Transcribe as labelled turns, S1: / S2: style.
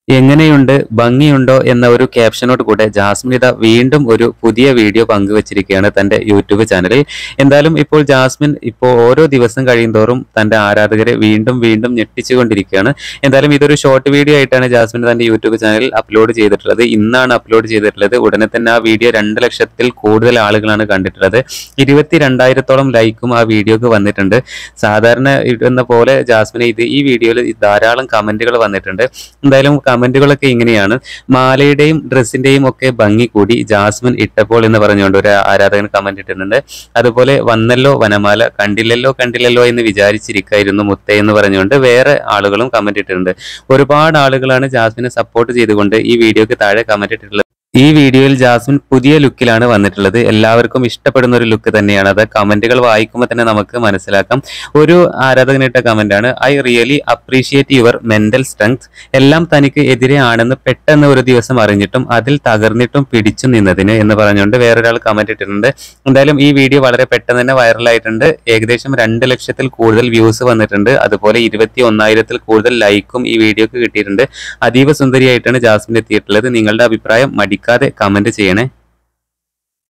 S1: എങ്ങനെയുണ്ട് ഭംഗിയുണ്ടോ എന്ന ഒരു ക്യാപ്ഷനോട് കൂടെ ജാസ്മിൻ ഇതാ വീണ്ടും ഒരു പുതിയ വീഡിയോ പങ്കുവച്ചിരിക്കുകയാണ് തന്റെ യൂട്യൂബ് ചാനലിൽ. എന്തായാലും ഇപ്പോൾ ജാസ്മിൻ ഓരോ ദിവസം കഴിയുന്തോറും തന്റെ ആരാധകരെ വീണ്ടും വീണ്ടും ഞെട്ടിച്ചുകൊണ്ടിരിക്കുകയാണ്. എന്തായാലും ഇതൊരു ഷോർട്ട് വീഡിയോ ആയിട്ടാണ് ജാസ്മിൻ തന്റെ യൂട്യൂബ് ചാനലിൽ അപ്ലോഡ് ചെയ്തിട്ടുള്ളത്. ഇന്നാണ് അപ്ലോഡ് ചെയ്തിട്ടുള്ളത്. ഉടനെ തന്നെ ആ വീഡിയോ 2 ലക്ഷത്തിൽ കൂടുതൽ ആളുകളാണ് കണ്ടിട്ടുള്ളത്. 22,000-ഓളം ലൈക്കും ആ വീഡിയോക്ക് വന്നിട്ടുണ്ട്. സാധാരണ ഇടുന്ന പോലെ ജാസ്മിന് ഈ വീഡിയോയിൽ ധാരാളം കമന്റുകൾ വന്നിട്ടുണ്ട്. എന്തായാലും കമന്റുകളൊക്കെ ഇങ്ങനെയാണ്: മാലയുടെയും ഡ്രസ്സിന്റെയും ഒക്കെ ഭംഗി കൂടി ജാസ്മിൻ ഇട്ടപ്പോൾ എന്ന് പറഞ്ഞുകൊണ്ട് ഒരു ആരാധകൻ കമന്റ് ഇട്ടിട്ടുണ്ട്. അതുപോലെ വന്നല്ലോ വനമാല, കണ്ടില്ലല്ലോ എന്ന് വിചാരിച്ചിരിക്കായിരുന്നു മുത്തേ എന്ന് പറഞ്ഞുകൊണ്ട് വേറെ ആളുകളും കമന്റ് ഇട്ടിട്ടുണ്ട്. ഒരുപാട് ആളുകളാണ് ജാസ്മിനെ സപ്പോർട്ട് ചെയ്തുകൊണ്ട് ഈ വീഡിയോക്ക് താഴെ കമന്റ് ഇട്ടിട്ടുള്ളത്. ഈ വീഡിയോയിൽ ജാസ്മിൻ പുതിയ ലുക്കിലാണ് വന്നിട്ടുള്ളത്. എല്ലാവർക്കും ഇഷ്ടപ്പെടുന്ന ഒരു ലുക്ക് തന്നെയാണ്. അത് കമന്റുകൾ വായിക്കുമ്പോൾ തന്നെ നമുക്ക് മനസ്സിലാക്കാം. ഒരു ആരാധകനിട്ട കമന്റാണ്: I really appreciate your mental strength. എല്ലാം തനിക്ക് എതിരെ ആണെന്ന് പെട്ടെന്ന് ഒരു ദിവസം അറിഞ്ഞിട്ടും അതിൽ തകർന്നിട്ടും പിടിച്ചു നിന്നതിന് എന്ന് പറഞ്ഞുകൊണ്ട് വേറൊരാൾ കമന്റ് ഇട്ടിട്ടുണ്ട്. എന്തായാലും ഈ വീഡിയോ വളരെ പെട്ടെന്ന് തന്നെ വൈറലായിട്ടുണ്ട്. ഏകദേശം 2 ലക്ഷത്തിൽ കൂടുതൽ വ്യൂസ് വന്നിട്ടുണ്ട്. അതുപോലെ 21,000-ൽ കൂടുതൽ ലൈക്കും ഈ വീഡിയോക്ക് കിട്ടിയിട്ടുണ്ട്. അതീവ സുന്ദരിയായിട്ടാണ് ജാസ്മിൻ എത്തിയിട്ടുള്ളത്. നിങ്ങളുടെ അഭിപ്രായം മടിക്കാതെ കമന്റ് ചെയ്യണേ.